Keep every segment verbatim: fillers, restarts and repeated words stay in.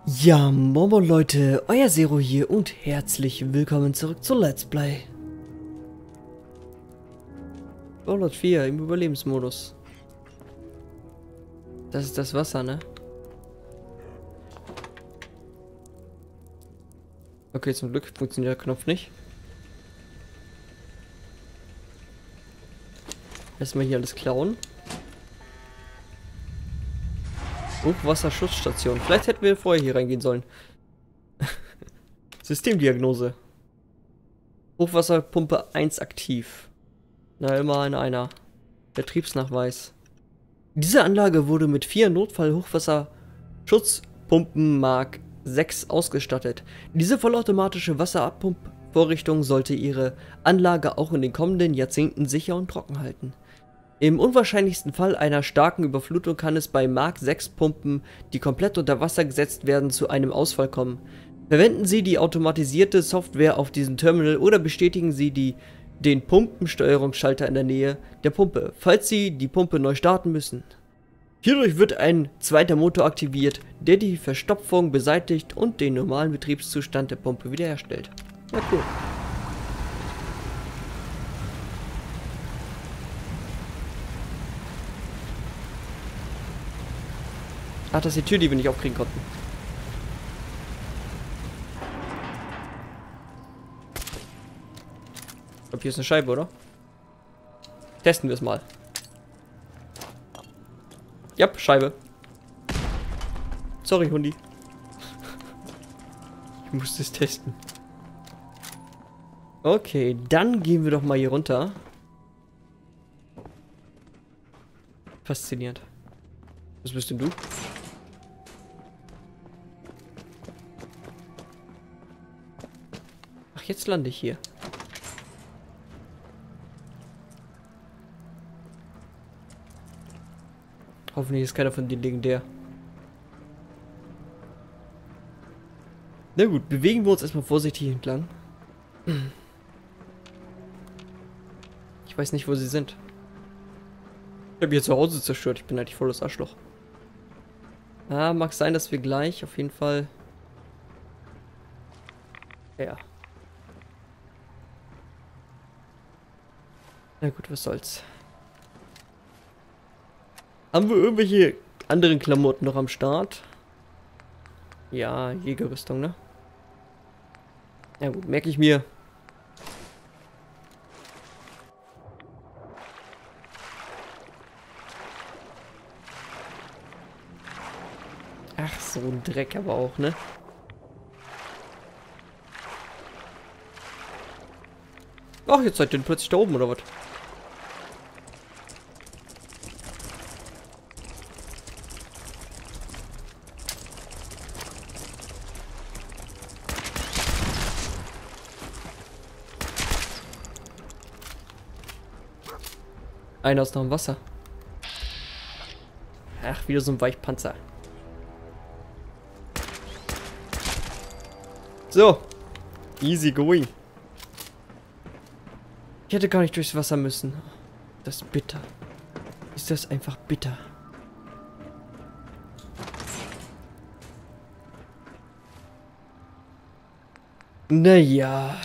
Ja, Momo Leute, euer Zero hier und herzlich willkommen zurück zu Let's Play Fallout vier im Überlebensmodus. Das ist das Wasser, ne? Okay, zum Glück funktioniert der Knopf nicht. Erstmal hier alles klauen. Hochwasserschutzstation. Vielleicht hätten wir vorher hier reingehen sollen. Systemdiagnose. Hochwasserpumpe eins aktiv. Na, immer in einer. Betriebsnachweis. Diese Anlage wurde mit vier Notfall-Hochwasserschutzpumpen Mark sechs ausgestattet. Diese vollautomatische Wasserabpumpvorrichtung sollte ihre Anlage auch in den kommenden Jahrzehnten sicher und trocken halten. Im unwahrscheinlichsten Fall einer starken Überflutung kann es bei Mark sechs Pumpen, die komplett unter Wasser gesetzt werden, zu einem Ausfall kommen. Verwenden Sie die automatisierte Software auf diesem Terminal oder bestätigen Sie die, den Pumpensteuerungsschalter in der Nähe der Pumpe, falls Sie die Pumpe neu starten müssen. Hierdurch wird ein zweiter Motor aktiviert, der die Verstopfung beseitigt und den normalen Betriebszustand der Pumpe wiederherstellt. Ja, cool. Ach, das ist die Tür, die wir nicht aufkriegen konnten. Ich glaube, hier ist eine Scheibe, oder? Testen wir es mal. Ja, Scheibe. Sorry, Hundi. Ich musste es testen. Okay, dann gehen wir doch mal hier runter. Faszinierend. Was bist denn du? Ach, jetzt lande ich hier. Hoffentlich ist keiner von denen legendär. Na gut, bewegen wir uns erstmal vorsichtig entlang. Ich weiß nicht, wo sie sind. Ich habe hier zu Hause zerstört. Ich bin eigentlich voll das Arschloch. Ah, mag sein, dass wir gleich auf jeden Fall... Ja. Na gut, was soll's. Haben wir irgendwelche anderen Klamotten noch am Start? Ja, Jägerrüstung, ne? Ja gut, merke ich mir. Ach, so ein Dreck aber auch, ne? Ach, jetzt seid ihr plötzlich da oben, oder was? Einer ist noch im Wasser. Ach, wieder so ein Weichpanzer. So. Easy going. Ich hätte gar nicht durchs Wasser müssen. Das ist bitter. Ist das einfach bitter. Naja.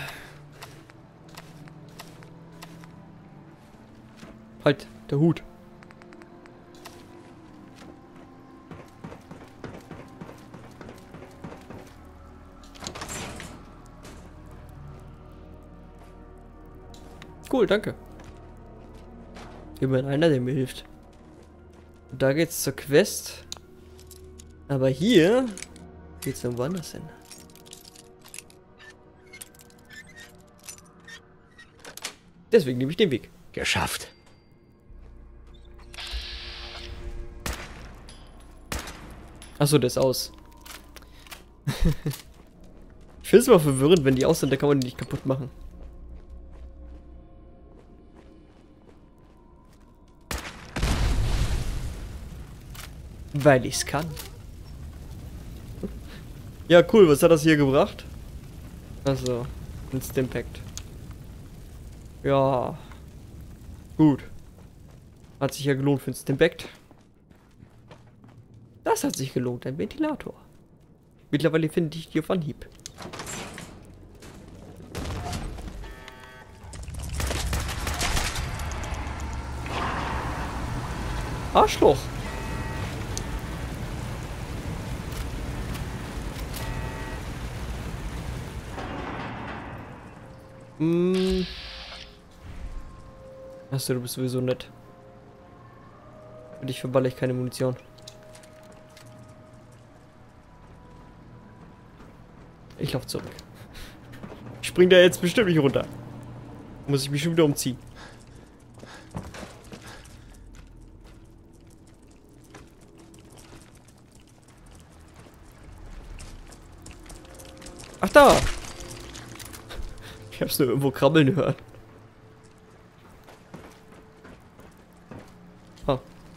Halt, der Hut. Cool, danke. Immerhin einer, der mir hilft. Und da geht's zur Quest. Aber hier geht's irgendwo anders hin. Deswegen nehme ich den Weg. Geschafft. Achso, der ist aus. Ich finde es immer verwirrend, wenn die aus sind, da kann man die nicht kaputt machen. Weil ich es kann. Ja, cool, was hat das hier gebracht? Also, ein Stimpact. Ja. Gut. Hat sich ja gelohnt für ein Stimpact. Das hat sich gelohnt, ein Ventilator. Mittlerweile finde ich die auf Anhieb. Arschloch. Hm. Achso, du bist sowieso nett. Für dich verballe ich keine Munition. Ich lauf zurück. Ich spring da jetzt bestimmt nicht runter. Muss ich mich schon wieder umziehen. Ach da! Ich hab's nur irgendwo krabbeln hören. Oh.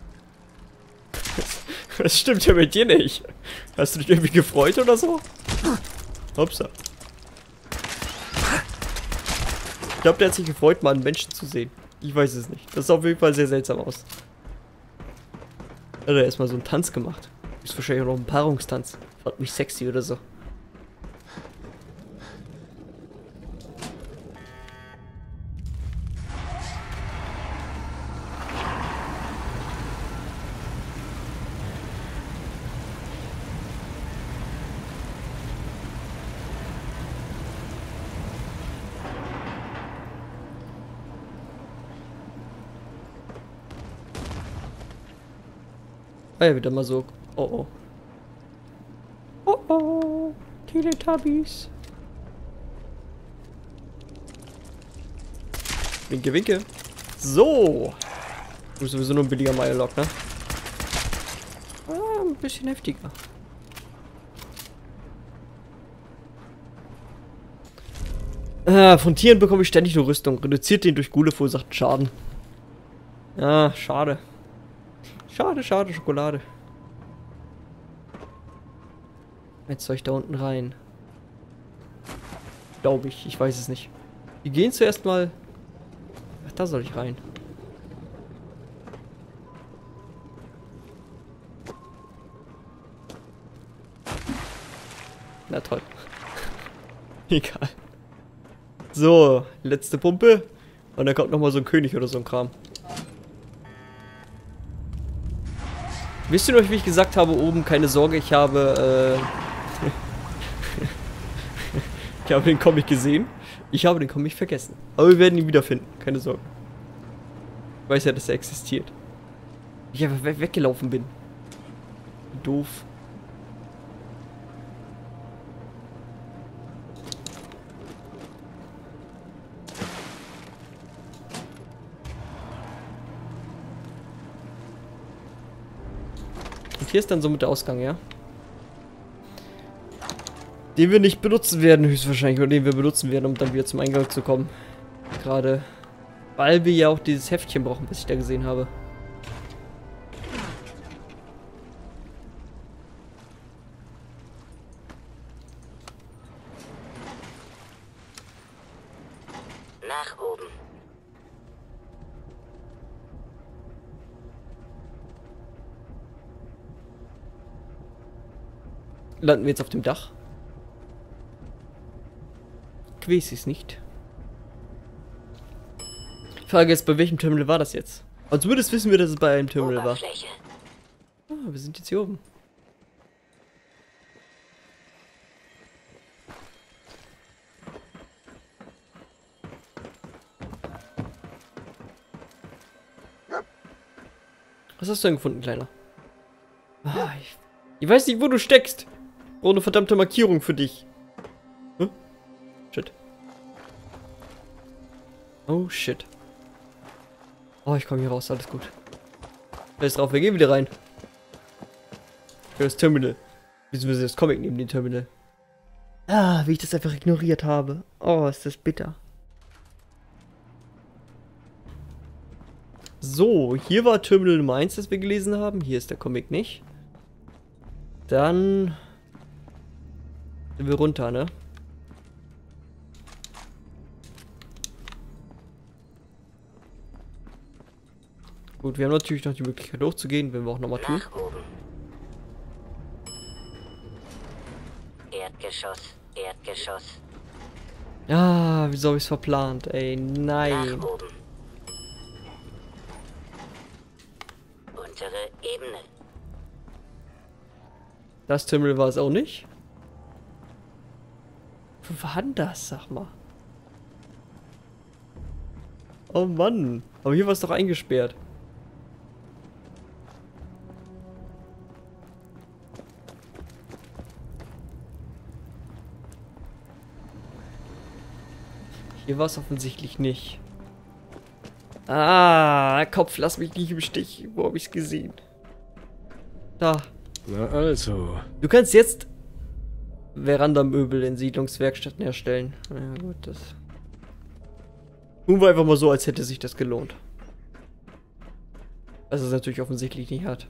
Das stimmt ja mit dir nicht. Hast du dich irgendwie gefreut oder so? Hopsa. Ich glaube, der hat sich gefreut, mal einen Menschen zu sehen. Ich weiß es nicht. Das sah auf jeden Fall sehr seltsam aus. Hat er erstmal so einen Tanz gemacht. Ist wahrscheinlich auch noch ein Paarungstanz. Fand mich sexy oder so. Ah ja, wieder mal so. Oh oh. Oh oh. Teletubbies. Winke, winke. So. Du bist sowieso nur ein billiger Mile-Lock, ne? Ah, ein bisschen heftiger. Ah, von Tieren bekomme ich ständig nur Rüstung. Reduziert den durch Gule verursachten Schaden. Ah, schade. Schade, schade, Schokolade. Jetzt soll ich da unten rein. Glaube ich, ich weiß es nicht. Wir gehen zuerst mal... Ach, da soll ich rein. Na toll. Egal. So, letzte Pumpe. Und dann kommt nochmal so ein König oder so ein Kram. Wisst ihr noch, wie ich gesagt habe, oben, keine Sorge, ich habe, äh, ich habe den Comic gesehen. Ich habe den Comic vergessen. Aber wir werden ihn wiederfinden, keine Sorge. Ich weiß ja, dass er existiert. Ich einfach we weggelaufen bin. Doof. Und hier ist dann somit der Ausgang, ja? Den wir nicht benutzen werden, höchstwahrscheinlich. Oder den wir benutzen werden, um dann wieder zum Eingang zu kommen. Gerade. Weil wir ja auch dieses Heftchen brauchen, was ich da gesehen habe. Nach oben. Landen wir jetzt auf dem Dach? Ich weiß es nicht. Frage ist, bei welchem Terminal war das jetzt? Aber zumindest wissen wir, dass es bei einem Terminal war. Ah, wir sind jetzt hier oben. Was hast du denn gefunden, Kleiner? Ah, ich, ich weiß nicht, wo du steckst. Oh, eine verdammte Markierung für dich. Huh? Shit. Oh, shit. Oh, ich komme hier raus, alles gut. Alles drauf, wir gehen wieder rein. Für das Terminal. Beziehungsweise das Comic neben dem Terminal. Ah, wie ich das einfach ignoriert habe. Oh, ist das bitter. So, hier war Terminal Nummer eins, das wir gelesen haben. Hier ist der Comic nicht. Dann sind wir runter, ne? Gut, wir haben natürlich noch die Möglichkeit hochzugehen, wenn wir auch nochmal tun. Erdgeschoss, Erdgeschoss. Ah, wieso habe ich es verplant, ey? Nein. Nach oben. Untere Ebene. Das Terminal war es auch nicht. Wo war denn das, sag mal? Oh Mann. Aber hier war es doch eingesperrt. Hier war es offensichtlich nicht. Ah, Kopf, lass mich nicht im Stich. Wo habe ich es gesehen? Da. Na also. Du kannst jetzt Verandamöbel in Siedlungswerkstätten herstellen. Ja gut, das... Nun war einfach mal so, als hätte sich das gelohnt. Was es natürlich offensichtlich nicht hat.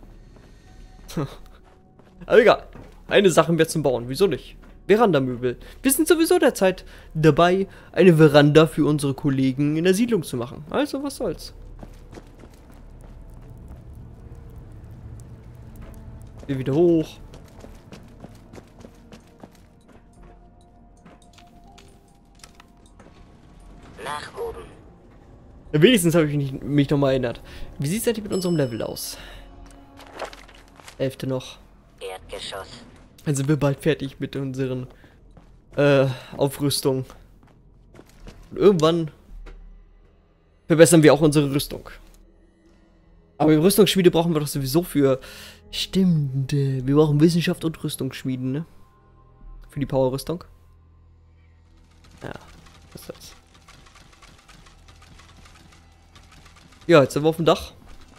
Aber egal. Eine Sache mehr zum Bauen. Wieso nicht? Verandamöbel. Wir sind sowieso derzeit dabei, eine Veranda für unsere Kollegen in der Siedlung zu machen. Also, was soll's. Hier wieder hoch. Nach oben. Wenigstens habe ich mich, mich noch mal erinnert. Wie sieht es eigentlich mit unserem Level aus? Elfte noch. Erdgeschoss. Dann sind wir bald fertig mit unseren äh, Aufrüstungen. Und irgendwann verbessern wir auch unsere Rüstung. Aber die Rüstungsschmiede brauchen wir doch sowieso für... Stimmt, äh, wir brauchen Wissenschaft und Rüstungsschmieden, ne? Für die Power-Rüstung. Ja, was ist das? Ja, jetzt sind wir auf dem Dach.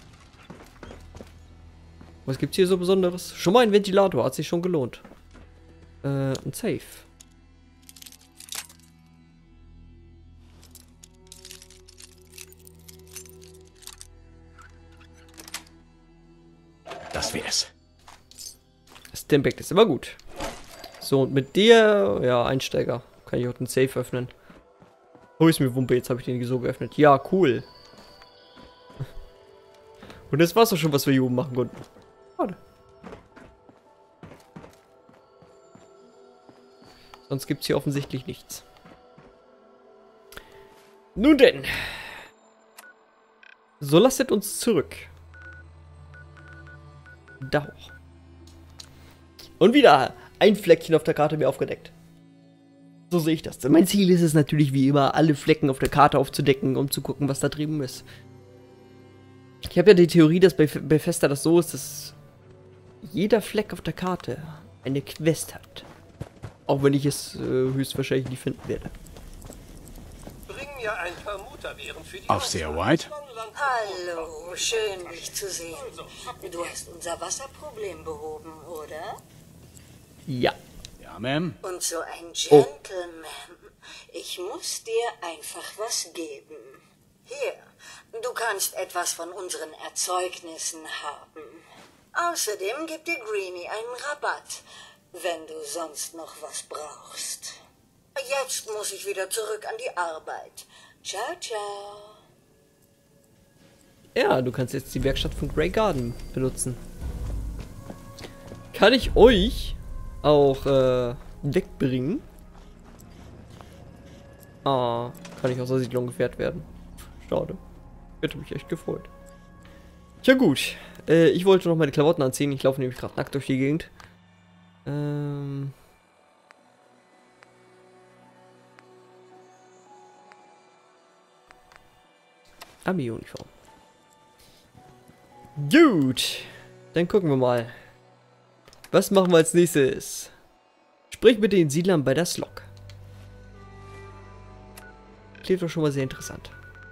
Was gibt's hier so Besonderes? Schon mal ein Ventilator, hat sich schon gelohnt. Äh, ein Safe. Das wär's. Stimpact ist immer gut. So, und mit dir, ja, Einsteiger. Kann ich auch den Safe öffnen. Oh, ist mir Wumpe, jetzt habe ich den so geöffnet. Ja, cool. Und das war's doch schon, was wir hier oben machen konnten. Schade. Sonst gibt's hier offensichtlich nichts. Nun denn. So lasst uns zurück. Da hoch. Und wieder ein Fleckchen auf der Karte mehr aufgedeckt. So sehe ich das. Mein Ziel ist es natürlich wie immer, alle Flecken auf der Karte aufzudecken, um zu gucken, was da drüben ist. Ich habe ja die Theorie, dass bei Bethesda das so ist, dass jeder Fleck auf der Karte eine Quest hat. Auch wenn ich es äh, höchstwahrscheinlich nicht finden werde. Bring mir ein paar Mutterbeeren für die Auf sehr weit. Hallo, schön dich zu sehen. Du hast unser Wasserproblem behoben, oder? Ja. Ja, Ma'am. Und so ein Gentleman. Ich muss dir einfach was geben. Hier, du kannst etwas von unseren Erzeugnissen haben. Außerdem gibt dir Greenie einen Rabatt, wenn du sonst noch was brauchst. Jetzt muss ich wieder zurück an die Arbeit. Ciao, ciao. Ja, du kannst jetzt die Werkstatt von Grey Garden benutzen. Kann ich euch auch äh, wegbringen? Ah, kann ich aus der Siedlung gefährt werden. Schade. Hätte mich echt gefreut. Ja gut. Äh, ich wollte noch meine Klamotten anziehen. Ich laufe nämlich gerade nackt durch die Gegend. Ähm... Armee-Uniform. Gut. Dann gucken wir mal. Was machen wir als nächstes? Sprich mit den Siedlern bei der Slok. Klingt doch schon mal sehr interessant.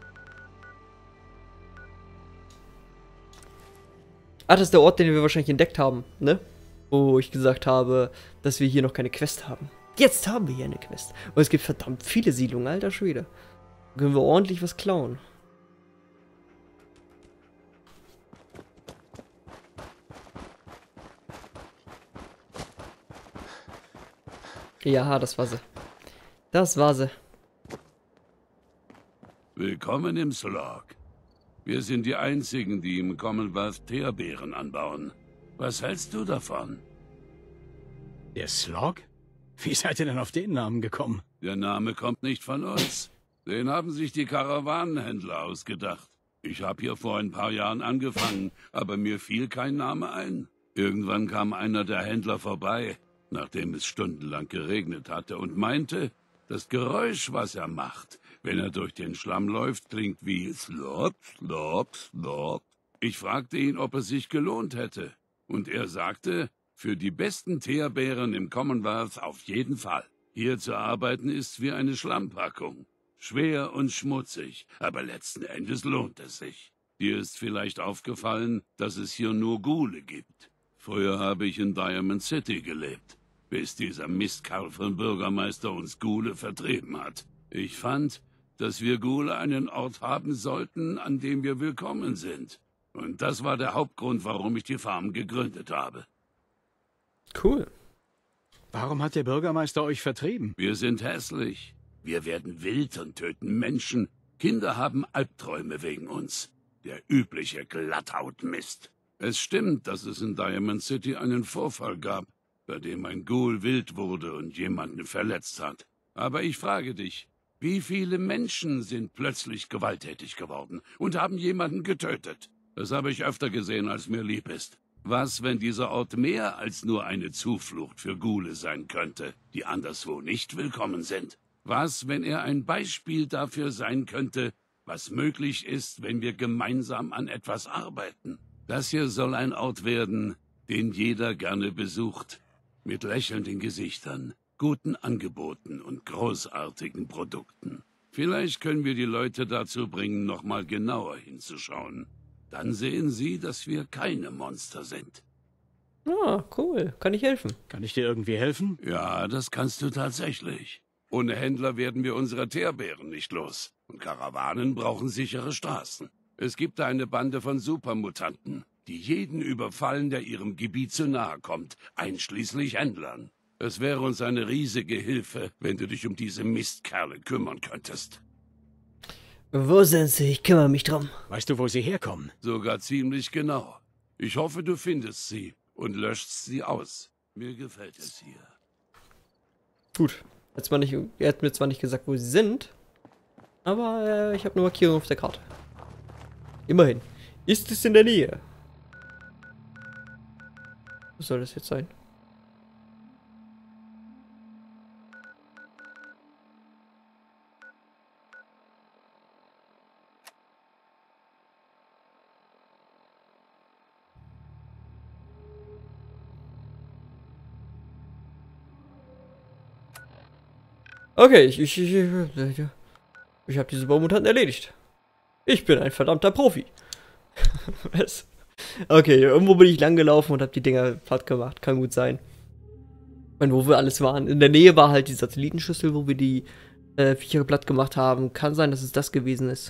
Ah, das ist der Ort, den wir wahrscheinlich entdeckt haben, ne? Wo ich gesagt habe, dass wir hier noch keine Quest haben. Jetzt haben wir hier eine Quest. Und es gibt verdammt viele Siedlungen, alter Schwede. Da können wir ordentlich was klauen. Ja, das war sie. Das war sie. Willkommen im Slog. Wir sind die einzigen, die im Commonwealth Teerbeeren anbauen. Was hältst du davon? Der Slog? Wie seid ihr denn auf den Namen gekommen? Der Name kommt nicht von uns. Den haben sich die Karawanenhändler ausgedacht. Ich habe hier vor ein paar Jahren angefangen, aber mir fiel kein Name ein. Irgendwann kam einer der Händler vorbei, nachdem es stundenlang geregnet hatte, und meinte, das Geräusch, was er macht, wenn er durch den Schlamm läuft, klingt wie Slop, Slop, Slop. Ich fragte ihn, ob es sich gelohnt hätte, und er sagte, für die besten Teerbären im Commonwealth auf jeden Fall. Hier zu arbeiten ist wie eine Schlammpackung. Schwer und schmutzig, aber letzten Endes lohnt es sich. Dir ist vielleicht aufgefallen, dass es hier nur Ghule gibt. Früher habe ich in Diamond City gelebt, bis dieser Mistkerl von Bürgermeister uns Ghule vertrieben hat. Ich fand, dass wir Ghule einen Ort haben sollten, an dem wir willkommen sind. Und das war der Hauptgrund, warum ich die Farm gegründet habe. Cool. Warum hat der Bürgermeister euch vertrieben? Wir sind hässlich. Wir werden wild und töten Menschen. Kinder haben Albträume wegen uns. Der übliche Glatthautmist. Es stimmt, dass es in Diamond City einen Vorfall gab, bei dem ein Ghoul wild wurde und jemanden verletzt hat. Aber ich frage dich, wie viele Menschen sind plötzlich gewalttätig geworden und haben jemanden getötet? Das habe ich öfter gesehen, als mir lieb ist. Was, wenn dieser Ort mehr als nur eine Zuflucht für Ghule sein könnte, die anderswo nicht willkommen sind? Was, wenn er ein Beispiel dafür sein könnte, was möglich ist, wenn wir gemeinsam an etwas arbeiten? Das hier soll ein Ort werden, den jeder gerne besucht, mit lächelnden Gesichtern, guten Angeboten und großartigen Produkten. Vielleicht können wir die Leute dazu bringen, nochmal genauer hinzuschauen. Dann sehen sie, dass wir keine Monster sind. Ah, cool. Kann ich helfen? Kann ich dir irgendwie helfen? Ja, das kannst du tatsächlich. Ohne Händler werden wir unsere Teerbären nicht los. Und Karawanen brauchen sichere Straßen. Es gibt eine Bande von Supermutanten, die jeden überfallen, der ihrem Gebiet zu nahe kommt, einschließlich Händlern. Es wäre uns eine riesige Hilfe, wenn du dich um diese Mistkerle kümmern könntest. Wo sind sie? Ich kümmere mich drum. Weißt du, wo sie herkommen? Sogar ziemlich genau. Ich hoffe, du findest sie und löschst sie aus. Mir gefällt es hier. Gut. Jetzt mal nicht, er hat mir zwar nicht gesagt, wo sie sind, aber äh, ich habe eine Markierung auf der Karte. Immerhin. Ist es in der Nähe? Was soll das jetzt sein? Okay, ich, ich, ich, ich, ich habe diese Baumutanten erledigt. Ich bin ein verdammter Profi. Was? Okay, irgendwo bin ich lang gelaufen und habe die Dinger platt gemacht. Kann gut sein. Und wo wir alles waren. In der Nähe war halt die Satellitenschüssel, wo wir die äh, Viecher platt gemacht haben. Kann sein, dass es das gewesen ist.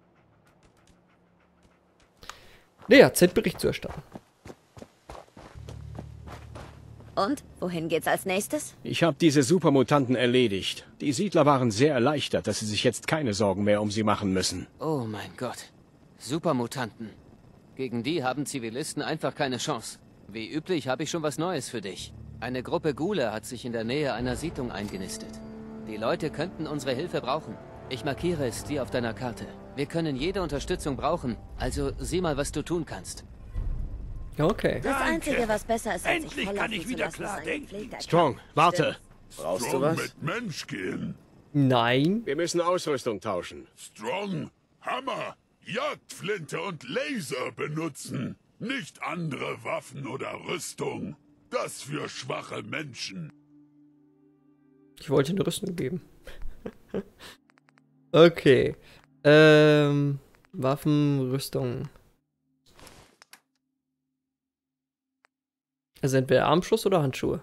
Naja, Zeit Bericht zu erstatten. Und? Wohin geht's als nächstes? Ich habe diese Supermutanten erledigt. Die Siedler waren sehr erleichtert, dass sie sich jetzt keine Sorgen mehr um sie machen müssen. Oh mein Gott. Supermutanten. Gegen die haben Zivilisten einfach keine Chance. Wie üblich habe ich schon was Neues für dich. Eine Gruppe Ghule hat sich in der Nähe einer Siedlung eingenistet. Die Leute könnten unsere Hilfe brauchen. Ich markiere es dir auf deiner Karte. Wir können jede Unterstützung brauchen, also sieh mal, was du tun kannst. Okay. Das Einzige, was besser ist, als Endlich sich kann volllaufen ich zu wieder lassen, klar ist ein denken. gepflegter Strong, Kampf. warte. Brauchst du Strong was? mit Menschkin. Nein. Wir müssen Ausrüstung tauschen. Strong, Hammer, Jagdflinte und Laser benutzen. Nicht andere Waffen oder Rüstung. Das für schwache Menschen. Ich wollte eine Rüstung geben. Okay. Ähm, Waffen, Rüstung. Also entweder Armschluss oder Handschuhe.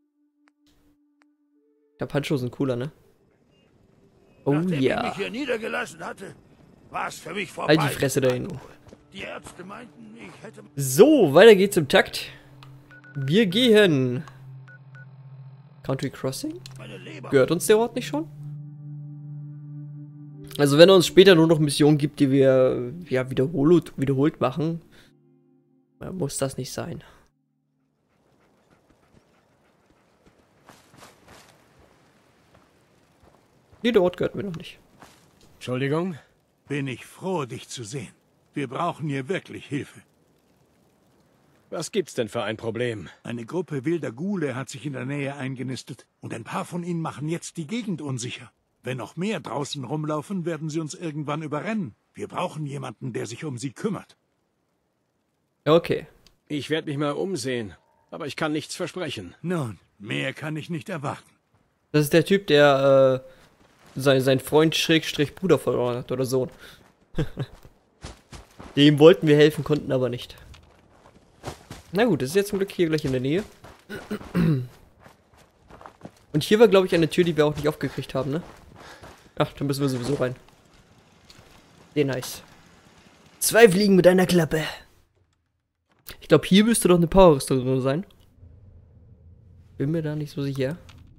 Ich glaube, Handschuhe sind cooler, ne? Oh Nachdem ja. ich mich hier niedergelassen hatte, war es für mich vorbei. Halt die Fresse da hinten. Die Ärzte meinten, ich hätte... So, weiter geht's im Takt. Wir gehen. Country Crossing? meine Leber... Gehört uns der Ort nicht schon? Also wenn er uns später nur noch Missionen gibt, die wir ja wiederholt, wiederholt machen, muss das nicht sein. Nee, der Ort gehört mir noch nicht. Entschuldigung? Bin ich froh, dich zu sehen. Wir brauchen hier wirklich Hilfe. Was gibt's denn für ein Problem? Eine Gruppe wilder Ghule hat sich in der Nähe eingenistet und ein paar von ihnen machen jetzt die Gegend unsicher. Wenn noch mehr draußen rumlaufen, werden sie uns irgendwann überrennen. Wir brauchen jemanden, der sich um sie kümmert. Okay. Ich werde mich mal umsehen, aber ich kann nichts versprechen. Nun, mehr kann ich nicht erwarten. Das ist der Typ, der äh, sein, sein Freund Schrägstrich Bruder verloren hat oder Sohn. Dem wollten wir helfen, konnten aber nicht. Na gut, das ist jetzt zum Glück hier gleich in der Nähe. Und hier war, glaube ich, eine Tür, die wir auch nicht aufgekriegt haben, ne? Ach, da müssen wir sowieso rein. Sehr nice. Zwei Fliegen mit einer Klappe. Ich glaube, hier müsste doch eine Power-Rüstung drin sein. Bin mir da nicht so sicher.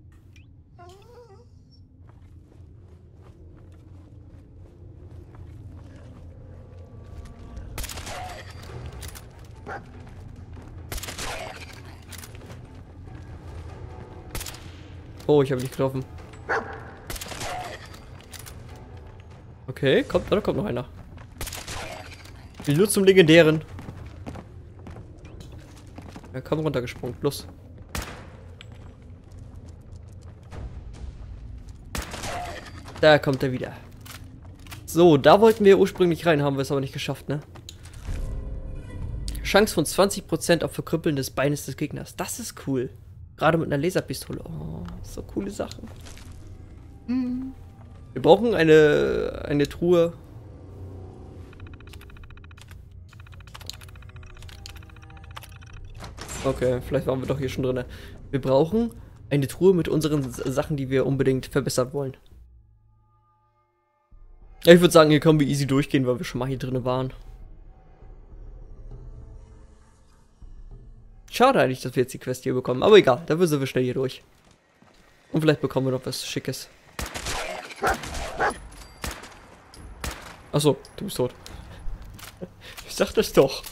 Oh, ich habe nicht getroffen. Okay, kommt, da kommt noch einer. Ich will nur zum Legendären. Ja, komm runtergesprungen, los. Da kommt er wieder. So, da wollten wir ursprünglich rein, haben wir es aber nicht geschafft, ne? Chance von zwanzig Prozent auf Verkrüppeln des Beines des Gegners. Das ist cool. Gerade mit einer Laserpistole. Oh, so coole Sachen. Hm. Wir brauchen eine, eine Truhe. Okay, vielleicht waren wir doch hier schon drin. Wir brauchen eine Truhe mit unseren Sachen, die wir unbedingt verbessern wollen. Ja, ich würde sagen, hier können wir easy durchgehen, weil wir schon mal hier drin waren. Schade eigentlich, dass wir jetzt die Quest hier bekommen. Aber egal, da sind wir schnell hier durch. Und vielleicht bekommen wir noch was Schickes. Achso, du bist tot. Ich dachte es doch.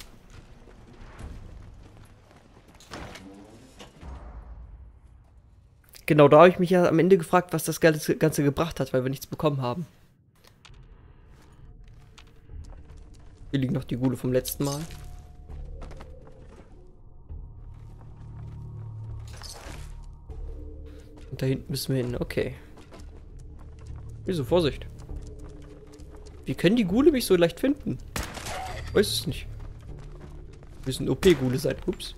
Genau, da habe ich mich ja am Ende gefragt, was das Ganze gebracht hat, weil wir nichts bekommen haben. Hier liegen noch die Ghule vom letzten Mal. Und da hinten müssen wir hin, okay. Wieso, Vorsicht. Wie können die Ghule mich so leicht finden? Weiß es nicht. Wir müssen O P-Ghule sein, ups.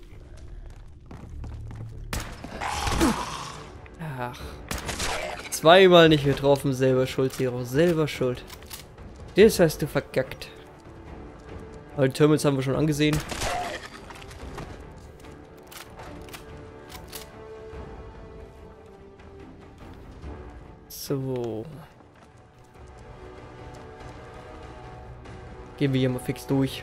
Ach. Zweimal nicht getroffen, selber schuld, Zero, selber schuld. Das hast du verkackt. Aber die Terminals haben wir schon angesehen. So. Gehen wir hier mal fix durch.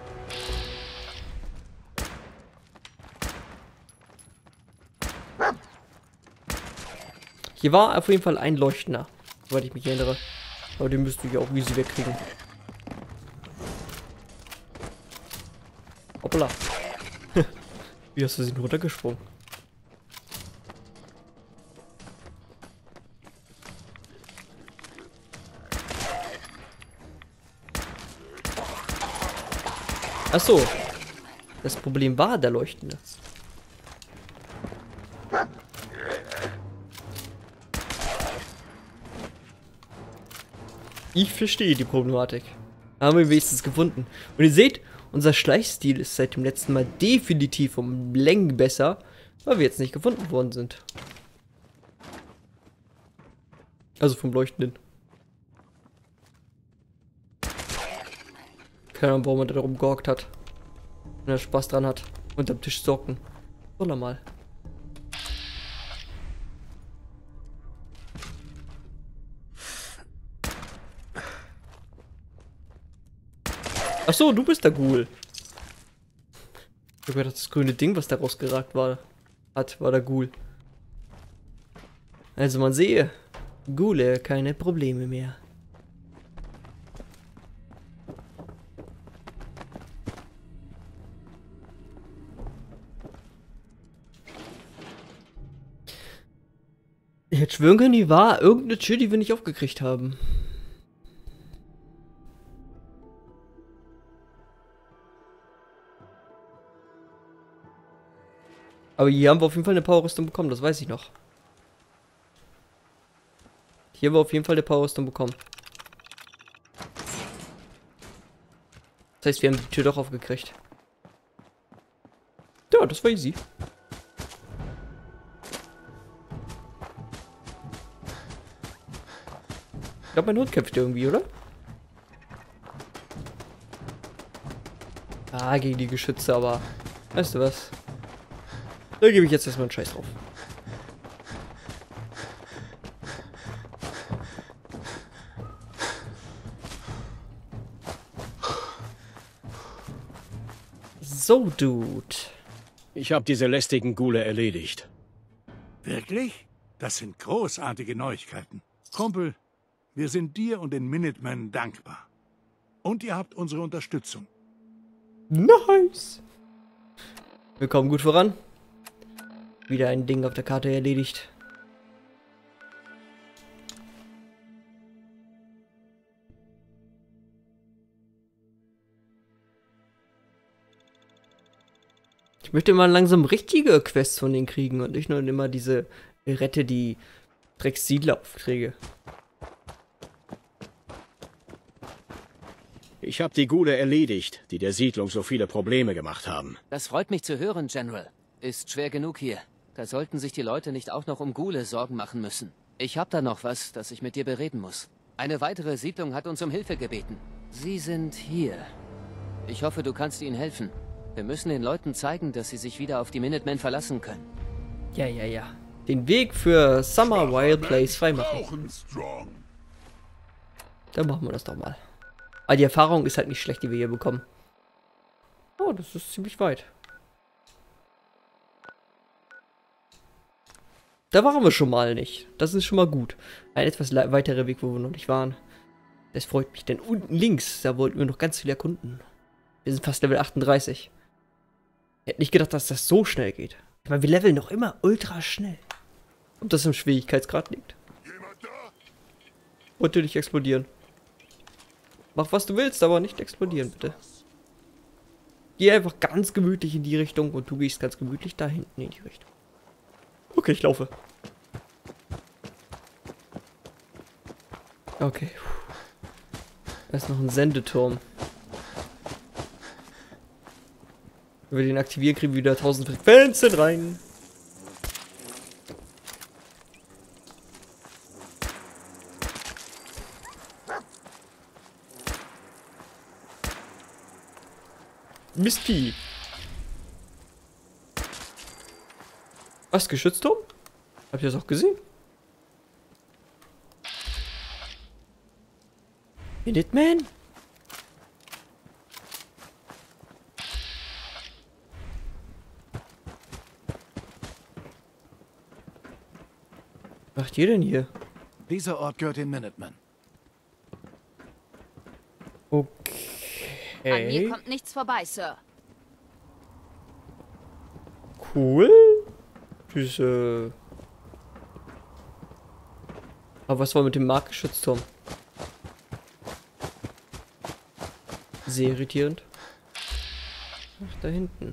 Hier war auf jeden Fall ein Leuchtender, soweit ich mich erinnere. Aber den müsste ich auch easy wegkriegen. Hoppala. Wie hast du sie runtergesprungen? Ach so. Das Problem war der Leuchtende. Ich verstehe die Problematik. Haben wir wenigstens gefunden. Und ihr seht, unser Schleichstil ist seit dem letzten Mal definitiv um Längen besser, weil wir jetzt nicht gefunden worden sind. Also vom Leuchtenden. Keine Ahnung, warum er da rumgehockt hat. Wenn er Spaß dran hat. Unterm Tisch zocken. Soll er mal. Ach so, du bist der Ghoul. Ich habe gedacht, das grüne Ding, was da rausgeragt war, hat, war der Ghoul. Also man sehe, Ghule, keine Probleme mehr. Ich hätte schwören können, die war irgendeine Tür, die wir nicht aufgekriegt haben. Aber hier haben wir auf jeden Fall eine Power-Rüstung bekommen, das weiß ich noch. Hier haben wir auf jeden Fall eine Power-Rüstung bekommen. Das heißt, wir haben die Tür doch aufgekriegt. Ja, das war easy. Ich glaube, mein Hund kämpft irgendwie, oder? Ah, gegen die Geschütze, aber... Weißt du was? Da gebe ich jetzt erstmal einen Scheiß drauf. So, Dude. Ich habe diese lästigen Ghule erledigt. Wirklich? Das sind großartige Neuigkeiten. Kumpel, wir sind dir und den Minutemen dankbar. Und ihr habt unsere Unterstützung. Nice. Wir kommen gut voran. Wieder ein Ding auf der Karte erledigt. Ich möchte mal langsam richtige Quests von denen kriegen und nicht nur immer diese Rette die Drecks-Siedler-Aufträge. Ich habe die Ghule erledigt, die der Siedlung so viele Probleme gemacht haben. Das freut mich zu hören, General. Ist schwer genug hier. Da sollten sich die Leute nicht auch noch um Ghule Sorgen machen müssen. Ich habe da noch was, das ich mit dir bereden muss. Eine weitere Siedlung hat uns um Hilfe gebeten. Sie sind hier. Ich hoffe, du kannst ihnen helfen. Wir müssen den Leuten zeigen, dass sie sich wieder auf die Minutemen verlassen können. Ja, ja, ja. Den Weg für Summer Wild Place freimachen. Dann machen wir das doch mal. Aber die Erfahrung ist halt nicht schlecht, die wir hier bekommen. Oh, das ist ziemlich weit. Da waren wir schon mal nicht. Das ist schon mal gut. Ein etwas weiterer Weg, wo wir noch nicht waren. Das freut mich, denn unten links, da wollten wir noch ganz viel erkunden. Wir sind fast Level achtunddreißig. Ich hätte nicht gedacht, dass das so schnell geht. Ich meine, wir leveln noch immer ultra schnell. Ob das im Schwierigkeitsgrad liegt. Wollte nicht explodieren. Mach was du willst, aber nicht explodieren, bitte. Geh einfach ganz gemütlich in die Richtung und du gehst ganz gemütlich da hinten in die Richtung. Okay, ich laufe. Okay. Da ist noch ein Sendeturm. Wenn wir den aktivieren, kriegen wir wieder tausend Frequenzen rein. Mistvieh. Was, Geschützturm? Habt ihr das auch gesehen? Minuteman? Was macht ihr denn hier? Dieser Ort gehört den Minutemen. Okay. An mir kommt nichts vorbei, Sir. Cool. Diese. Aber was war mit dem Markengeschützturm? Sehr irritierend. Ach, da hinten.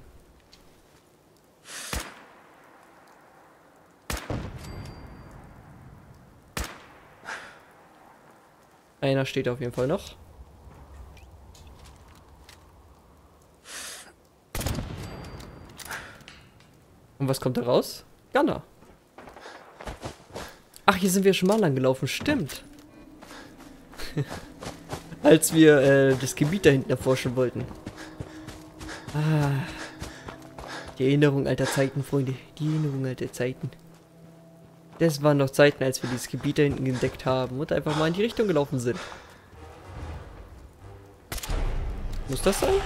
Einer steht auf jeden Fall noch. Und was kommt da raus? Gunner. Ach, hier sind wir schon mal lang gelaufen, stimmt. Als wir äh, das Gebiet da hinten erforschen wollten. Ah. Die Erinnerung alter Zeiten, Freunde. Die Erinnerung alter Zeiten. Das waren noch Zeiten, als wir dieses Gebiet da hinten entdeckt haben und einfach mal in die Richtung gelaufen sind. Muss das sein?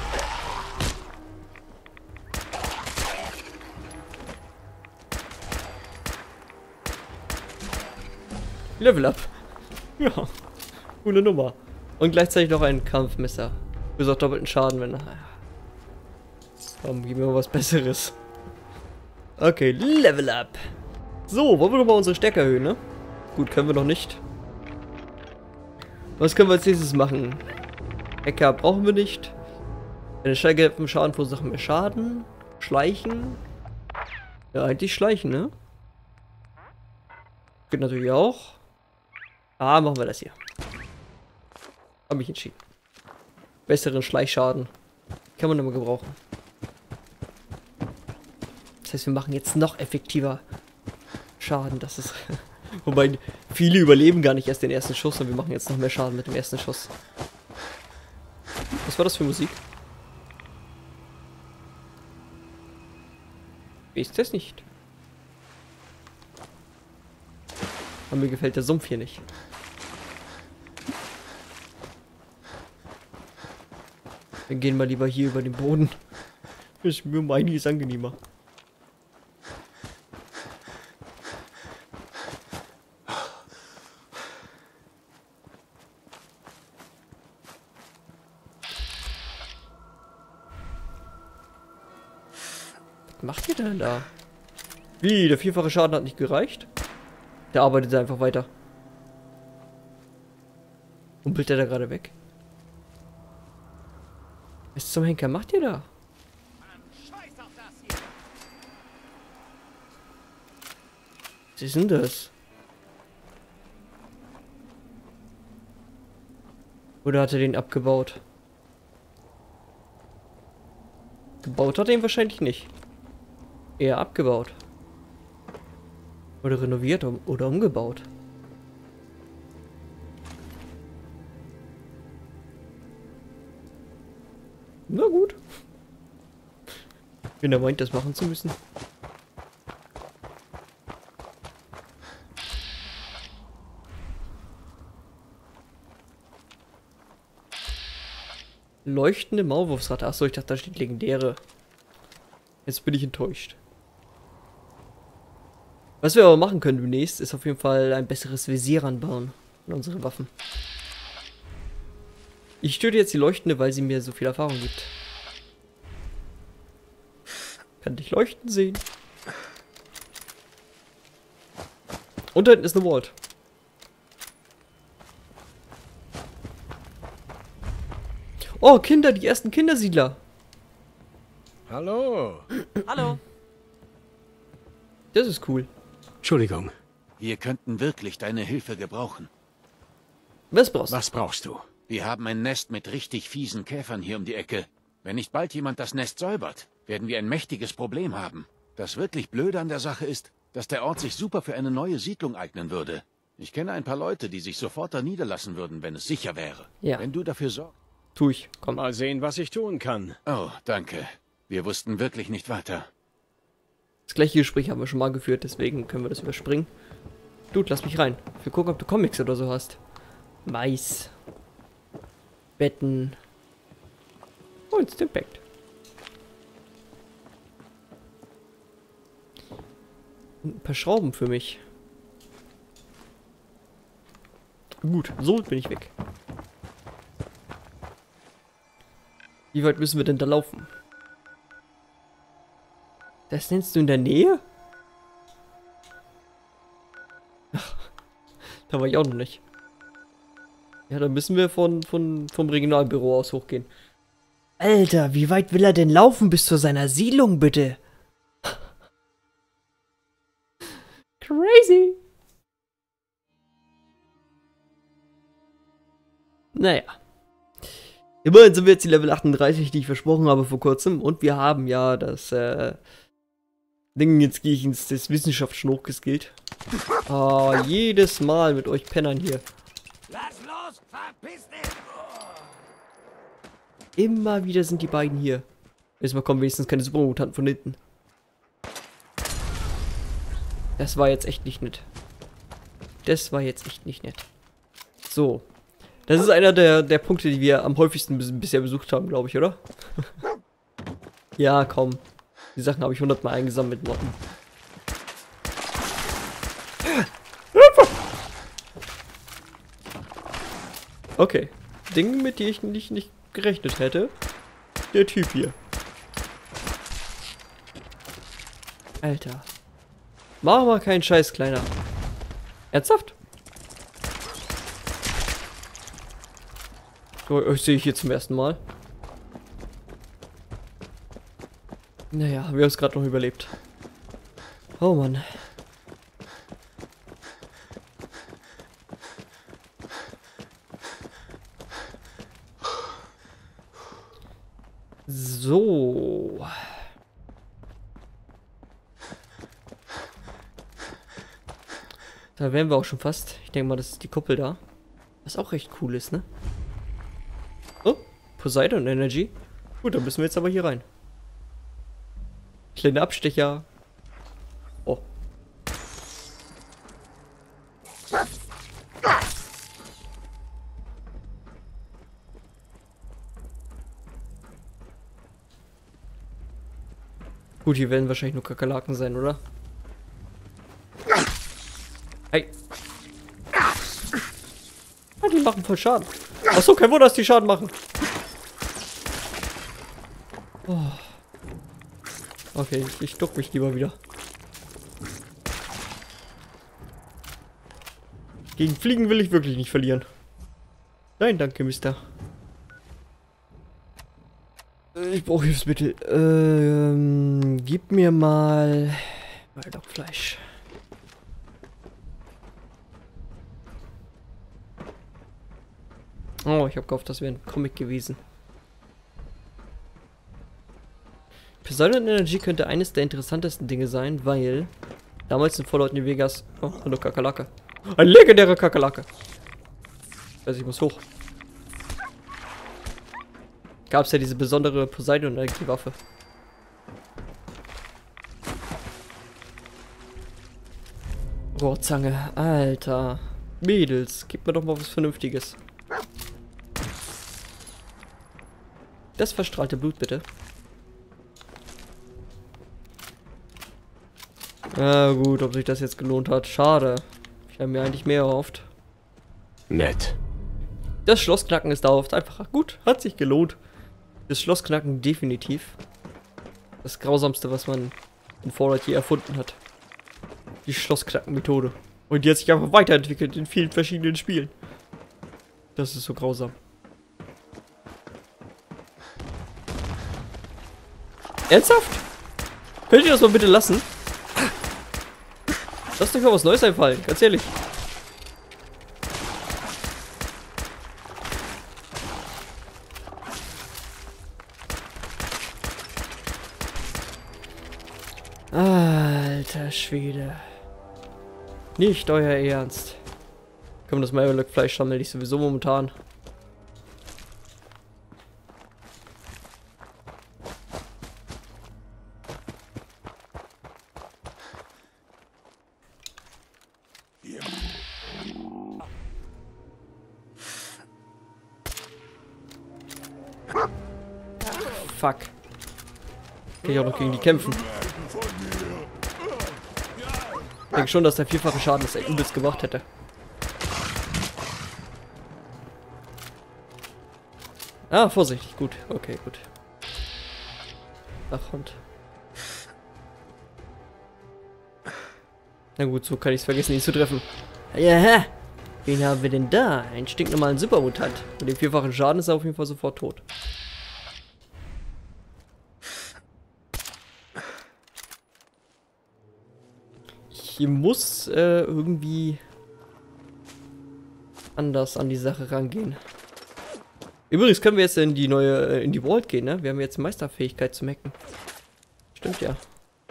Level up. Ja, coole Nummer. Und gleichzeitig noch ein Kampfmesser. Für auch doppelten Schaden, wenn... Komm, gib mir mal was Besseres. Okay, Level up. So, wollen wir nochmal unsere Stärke erhöhen, ne? Gut, können wir noch nicht. Was können wir als nächstes machen? Hacker brauchen wir nicht. Eine Stärke vom Schaden verursachen mehr Schaden. Schleichen. Ja, eigentlich schleichen, ne? Geht natürlich auch. Ah, machen wir das hier. Hab ich entschieden. Besseren Schleichschaden. Kann man immer gebrauchen. Das heißt, wir machen jetzt noch effektiver Schaden. Das ist... Wobei, viele überleben gar nicht erst den ersten Schuss und wir machen jetzt noch mehr Schaden mit dem ersten Schuss. Was war das für Musik? Ist das nicht? Aber mir gefällt der Sumpf hier nicht. Wir gehen mal lieber hier über den Boden. Das ist mir um einiges angenehmer. Was macht ihr denn da? Wie, der vierfache Schaden hat nicht gereicht? Der arbeitet einfach weiter. Humpelt der da gerade weg? Was zum Henker macht ihr da? Was ist denn das? Oder hat er den abgebaut? Gebaut hat er ihn wahrscheinlich nicht. Eher abgebaut. Oder renoviert um, oder umgebaut. Na gut. Wenn er meint, das machen zu müssen. Leuchtende Maulwurfsratte. Achso, ich dachte, da steht legendäre. Jetzt bin ich enttäuscht. Was wir aber machen können demnächst, ist auf jeden Fall ein besseres Visier anbauen an unsere Waffen. Ich töte jetzt die Leuchtende, weil sie mir so viel Erfahrung gibt. Kann dich leuchten sehen. Und da hinten ist eine Vault. Oh, Kinder, die ersten Kindersiedler. Hallo. Hallo. Das ist cool. Entschuldigung. Wir könnten wirklich deine Hilfe gebrauchen. Was brauchst du? Was brauchst du? Wir haben ein Nest mit richtig fiesen Käfern hier um die Ecke. Wenn nicht bald jemand das Nest säubert, werden wir ein mächtiges Problem haben. Das wirklich Blöde an der Sache ist, dass der Ort sich super für eine neue Siedlung eignen würde. Ich kenne ein paar Leute, die sich sofort da niederlassen würden, wenn es sicher wäre. Ja. Wenn du dafür sorgst. Tu ich. Komm. Mal sehen, was ich tun kann. Oh, danke. Wir wussten wirklich nicht weiter. Das gleiche Gespräch haben wir schon mal geführt, deswegen können wir das überspringen. Dude, lass mich rein. Wir gucken, ob du Comics oder so hast. Mais. Betten. Und Stimpact. Und ein paar Schrauben für mich. Gut, so bin ich weg. Wie weit müssen wir denn da laufen? Das nennst du in der Nähe? Ach, da war ich auch noch nicht. Ja, dann müssen wir von, von, vom Regionalbüro aus hochgehen. Alter, wie weit will er denn laufen bis zu seiner Siedlung, bitte? Crazy. Naja. Immerhin sind wir jetzt die Level achtunddreißig, die ich versprochen habe vor kurzem. Und wir haben ja das, äh... Ding, jetzt gehe ich ins das Wissenschaft schon hochgeskillt. Oh, jedes Mal mit euch Pennern hier. Lass los, verpiss dich! Immer wieder sind die beiden hier. Jetzt kommen wenigstens keine Supermutanten von hinten. Das war jetzt echt nicht nett. Das war jetzt echt nicht nett. So. Das ist einer der, der Punkte, die wir am häufigsten bis, bisher besucht haben, glaube ich, oder? Ja, komm. Die Sachen habe ich hundertmal eingesammelt mit Motten. Okay. Dinge, mit denen ich nicht, nicht gerechnet hätte. Der Typ hier. Alter. Mach mal keinen Scheiß, Kleiner. Ernsthaft? Oh, euch sehe ich hier zum ersten Mal. Naja, wir haben es gerade noch überlebt. Oh Mann. So. Da wären wir auch schon fast. Ich denke mal, das ist die Kuppel da. Was auch recht cool ist, ne? Oh, Poseidon Energy. Gut, dann müssen wir jetzt aber hier rein. Kleine Abstecher. Oh. Gut, hier werden wahrscheinlich nur Kakerlaken sein, oder? Hey. Ah, die machen voll Schaden. Achso, kein Wunder, dass die Schaden machen. Oh. Okay, ich, ich duck mich lieber wieder. Gegen Fliegen will ich wirklich nicht verlieren. Nein, danke, Mister. Ich brauche Hilfsmittel. Ähm, gib mir mal Walddockfleisch. Oh, ich habe gehofft, das wäre ein Comic gewesen. Poseidon Energy könnte eines der interessantesten Dinge sein, weil damals in Fallout New Vegas... Oh, hallo Kakerlake. Ein legendärer Kakerlake. Also ich muss hoch. Gab es ja diese besondere Poseidon Energy Waffe. Rohrzange, Alter. Mädels, gib mir doch mal was Vernünftiges. Das verstrahlte Blut, bitte. Ja gut, ob sich das jetzt gelohnt hat. Schade. Ich habe mir eigentlich mehr erhofft. Nett. Das Schlossknacken ist dauerhaft einfacher. Gut, hat sich gelohnt. Das Schlossknacken definitiv. Das Grausamste, was man in Fallout je erfunden hat. Die Schlossknacken-Methode. Und die hat sich einfach weiterentwickelt in vielen verschiedenen Spielen. Das ist so grausam. Ernsthaft? Könnt ihr das mal bitte lassen? Lasst euch mal was Neues einfallen, ganz ehrlich. Alter Schwede. Nicht euer Ernst. Komm, das Maiolök-Fleisch sammle ich sowieso momentan. Fuck. Kann ich auch noch gegen die kämpfen. Ich denke schon, dass der vierfache Schaden das echt übelst gemacht hätte. Ah, vorsichtig. Gut. Okay, gut. Ach, Hund. Na gut, so kann ich es vergessen, ihn zu treffen. Ja, wen haben wir denn da? Ein stinknormalen Supermutant. Mit dem vierfachen Schaden ist er auf jeden Fall sofort tot. Ich muss äh, irgendwie anders an die Sache rangehen. Übrigens können wir jetzt in die neue, äh, in die Vault gehen, ne? Wir haben jetzt Meisterfähigkeit zum Hacken. Stimmt ja.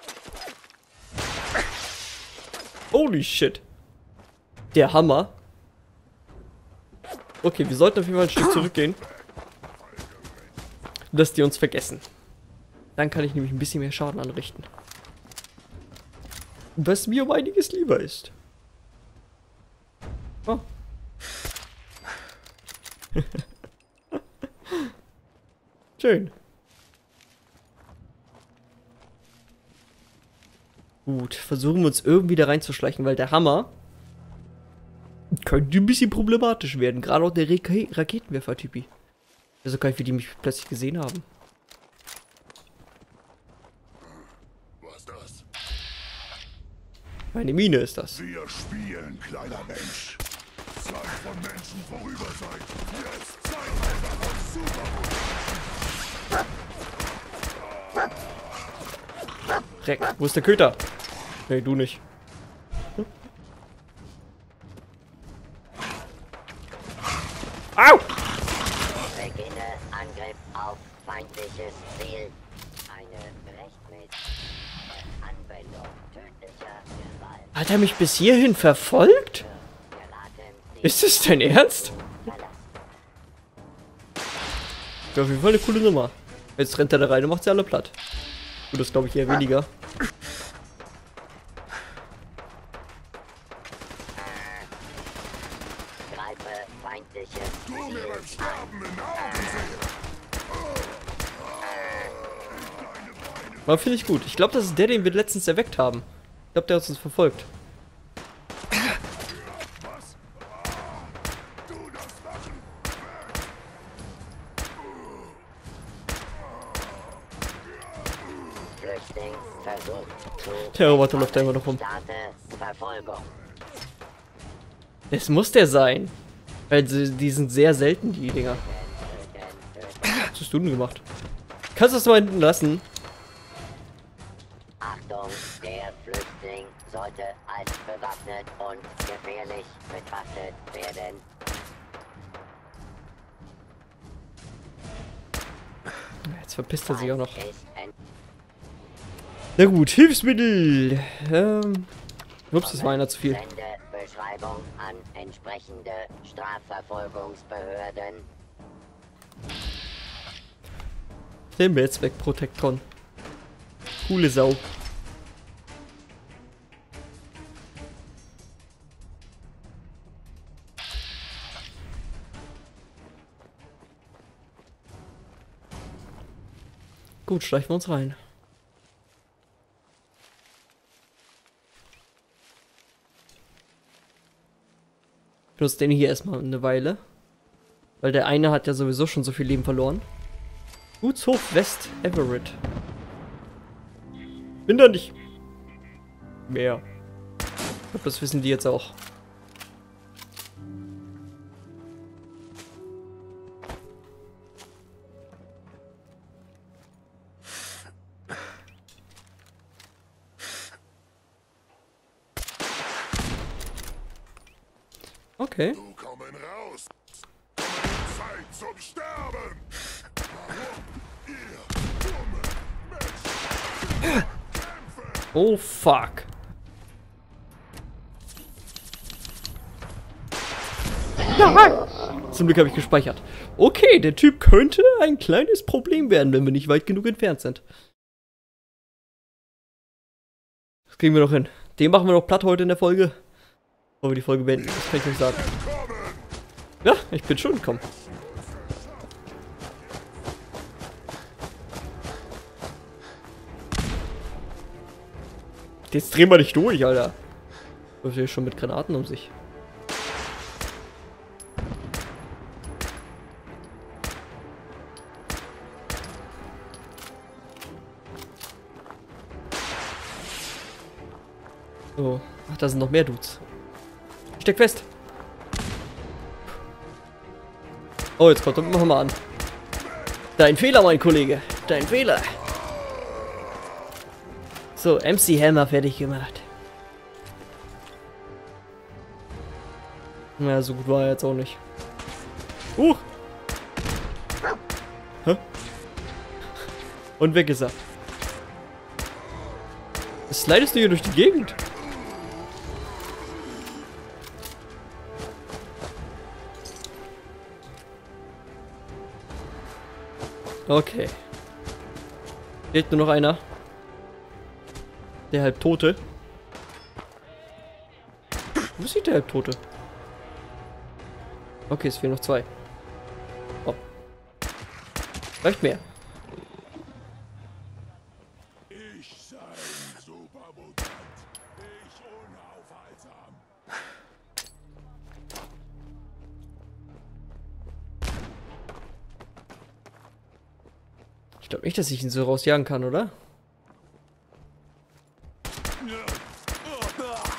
Holy shit. Der Hammer. Okay, wir sollten auf jeden Fall ein Stück zurückgehen. Dass die uns vergessen. Dann kann ich nämlich ein bisschen mehr Schaden anrichten. Was mir um einiges lieber ist. Oh. Schön. Gut, versuchen wir uns irgendwie da reinzuschleichen, weil der Hammer könnte ein bisschen problematisch werden. Gerade auch der Raketenwerfer-Typi. Also gar nicht, wie die mich plötzlich gesehen haben. Meine Mine ist das. Wir spielen, kleiner Mensch. Zeit von Menschen vorüber sein. Jetzt Zeitalter von Supermutanten. Dreck, wo ist der Köter? Nee, du nicht. Hm? Au! Beginne Angriff auf feindliches Ziel. Eine rechtmäßige Anwendung tödlicher Gewalt. Hat er mich bis hierhin verfolgt? Ist das dein Ernst? Ja, auf jeden Fall eine coole Nummer. Jetzt rennt er da rein und macht sie alle platt. Gut, das glaube ich eher weniger. Greife feindliches Du mir beim Sterben in den Augen sehen. Aber finde ich gut. Ich glaube, das ist der, den wir letztens erweckt haben. Ich glaube, der hat uns verfolgt. Der Roboter läuft da immer noch rum. Es muss der sein. Weil sie, die sind sehr selten, die Dinger. Was hast du denn gemacht? Kannst du das mal hinten lassen? Achtung, der Flüchtling sollte als bewaffnet und gefährlich betrachtet werden. Jetzt verpisst er sich auch noch. Na gut, Hilfsmittel. Ähm. Ups, das war einer zu viel. Sende Beschreibung an entsprechende Strafverfolgungsbehörden. Den Netzwerk Protectron. Coole Sau. Gut, schleichen wir uns rein. Ich benutze den hier erstmal eine Weile. Weil der eine hat ja sowieso schon so viel Leben verloren. Gutshof West Everett. Bin da nicht mehr. Ich glaube, das wissen die jetzt auch. Okay. Du kommen raus. Zeit zum Sterben. Warum ihr dumme Menschen kämpfen? Oh fuck. Nein! Zum Glück habe ich gespeichert. Okay, der Typ könnte ein kleines Problem werden, wenn wir nicht weit genug entfernt sind. Das kriegen wir noch hin. Den machen wir noch platt heute in der Folge. Wollen wir die Folge beenden? Das kann ich euch sagen. Ja, ich bin schon gekommen. Jetzt drehen wir nicht durch, Alter. Läuft hier schon mit Granaten um sich. So. Ach, da sind noch mehr Dudes. Steck fest. Oh, jetzt kommt er noch mal an. Dein Fehler, mein Kollege. Dein Fehler. So, M C Hammer fertig gemacht. Na, so gut war er jetzt auch nicht. Huch. Hä? Und weg ist er. Slidest du hier durch die Gegend? Okay. Fehlt nur noch einer. Der Halbtote. Wo ist der Halbtote? Okay, es fehlen noch zwei. Oh. Reicht mehr. Ich sei ein Supermutant. Ich unaufhaltsam. Ich glaube nicht, dass ich ihn so rausjagen kann, oder?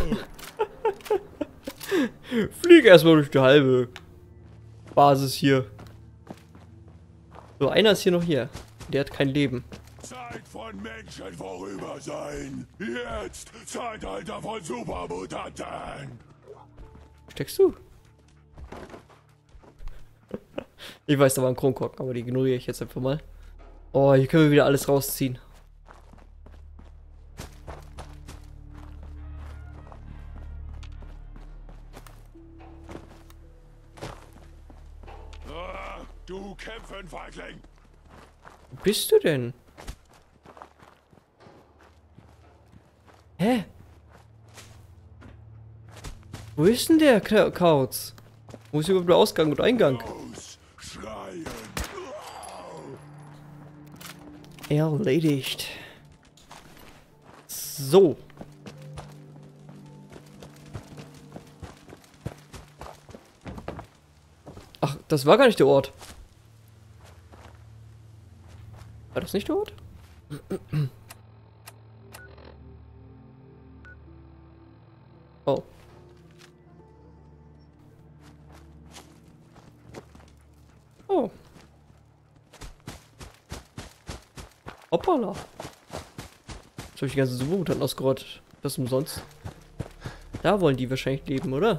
Flieg erstmal durch die halbe Basis hier. So, einer ist hier noch hier. Der hat kein Leben. Zeit von Menschen vorüber sein. Jetzt Zeitalter von Supermutanten. Steckst du? Ich weiß, da war ein Kronkorken, aber die ignoriere ich jetzt einfach mal. Oh, hier können wir wieder alles rausziehen. Du kämpfen, Feigling! Wo bist du denn? Hä? Wo ist denn der Ka Kauz? Wo ist überhaupt der Ausgang und Eingang? Erledigt. So. Ach, das war gar nicht der Ort. War das nicht der Ort? Oh. Oh. Hoppala. Jetzt habe ich die ganzen Supermutanten ausgerottet. Das ist umsonst. Da wollen die wahrscheinlich leben, oder?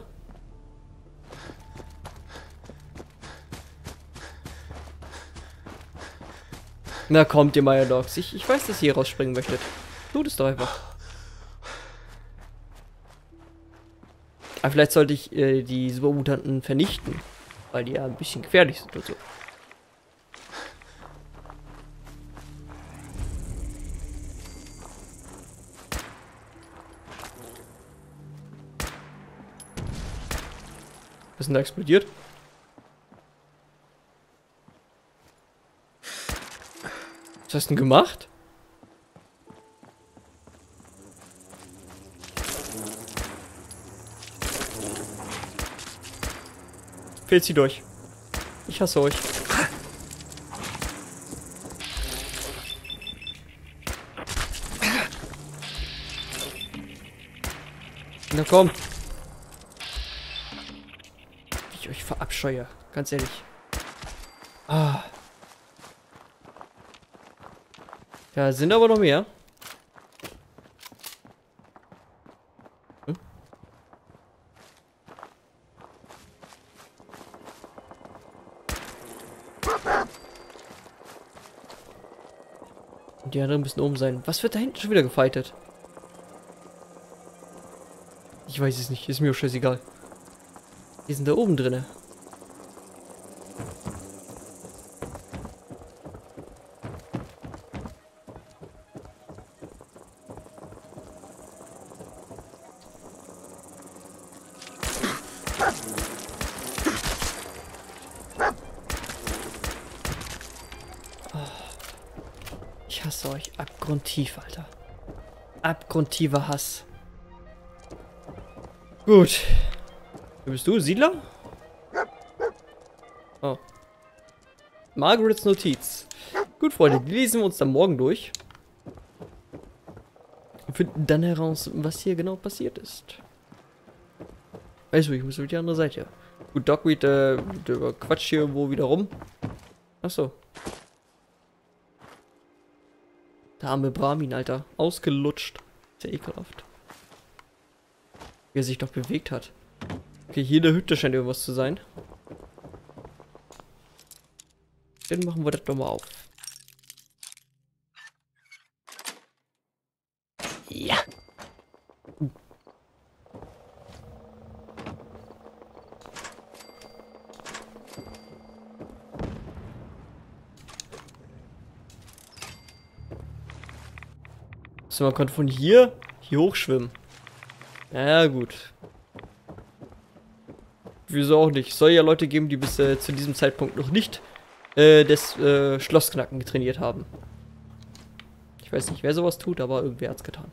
Na kommt ihr Maya-Dogs. Ich, ich weiß, dass ihr hier rausspringen möchtet. Tut es doch einfach. Aber vielleicht sollte ich äh, die Supermutanten vernichten. Weil die ja ein bisschen gefährlich sind und so. Was ist denn da explodiert? Was hast du denn gemacht? Fehlt sie durch. Ich hasse euch. Na komm. Wie ich euch verabscheue. Ganz ehrlich. Ah. Ja, sind aber noch mehr. Hm? Und die anderen müssen oben sein. Was wird da hinten schon wieder gefightet? Ich weiß es nicht. Ist mir auch scheißegal. Die sind da oben drinne. Ich hasse euch abgrundtief, Alter. Abgrundtiefer Hass. Gut. Wer bist du? Siedler? Oh. Margarets Notiz. Gut, Freunde, die lesen wir uns dann morgen durch. Und finden dann heraus, was hier genau passiert ist. Weißt du, ich muss auf die andere Seite. Gut, Dogweed, äh, der quatscht hier irgendwo wieder rum. Achso. Der arme Brahmin, Alter. Ausgelutscht. Sehr ekelhaft. Wie er sich doch bewegt hat. Okay, hier in der Hütte scheint irgendwas zu sein. Dann machen wir das doch mal auf. Ja. Uh. So, man konnte von hier hier hochschwimmen. Ja, gut. Wieso auch nicht? Es soll ja Leute geben, die bis äh, zu diesem Zeitpunkt noch nicht äh, das äh, Schlossknacken trainiert haben. Ich weiß nicht, wer sowas tut, aber irgendwer hat's getan.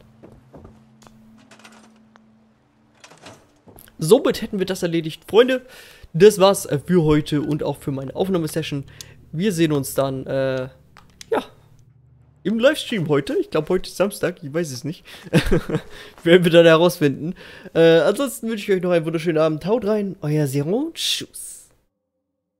Somit hätten wir das erledigt. Freunde, das war's für heute und auch für meine Aufnahmesession. Wir sehen uns dann, äh, ja, Im Livestream heute. Ich glaube, heute ist Samstag. Ich weiß es nicht. Werden wir dann herausfinden. Äh, ansonsten wünsche ich euch noch einen wunderschönen Abend. Haut rein. Euer Seron. Tschüss.